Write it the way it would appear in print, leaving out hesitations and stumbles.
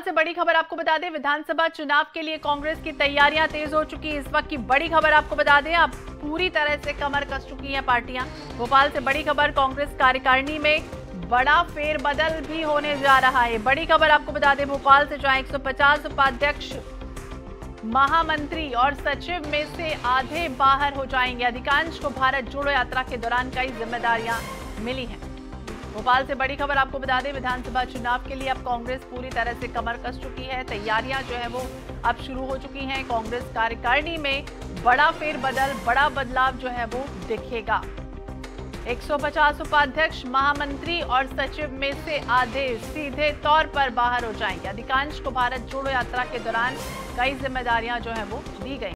से बड़ी खबर आपको बता दें, विधानसभा चुनाव के लिए कांग्रेस की तैयारियां तेज हो चुकी है। इस वक्त की बड़ी खबर आपको बता दें, अब पूरी तरह से कमर कस चुकी हैं पार्टियां। भोपाल से बड़ी खबर, कांग्रेस कार्यकारिणी में बड़ा फेरबदल भी होने जा रहा है। बड़ी खबर आपको बता दें, भोपाल से जहां 150 उपाध्यक्ष, महामंत्री और सचिव में से आधे बाहर हो जाएंगे। अधिकांश को भारत जोड़ो यात्रा के दौरान कई जिम्मेदारियां मिली हैं। भोपाल से बड़ी खबर आपको बता दें, विधानसभा चुनाव के लिए अब कांग्रेस पूरी तरह से कमर कस चुकी है। तैयारियां जो है वो अब शुरू हो चुकी हैं। कांग्रेस कार्यकारिणी में बड़ा फेरबदल, बड़ा बदलाव जो है वो दिखेगा। 150 उपाध्यक्ष, महामंत्री और सचिव में से आधे सीधे तौर पर बाहर हो जाएंगे। अधिकांश को भारत जोड़ो यात्रा के दौरान कई जिम्मेदारियां जो है वो दी गई।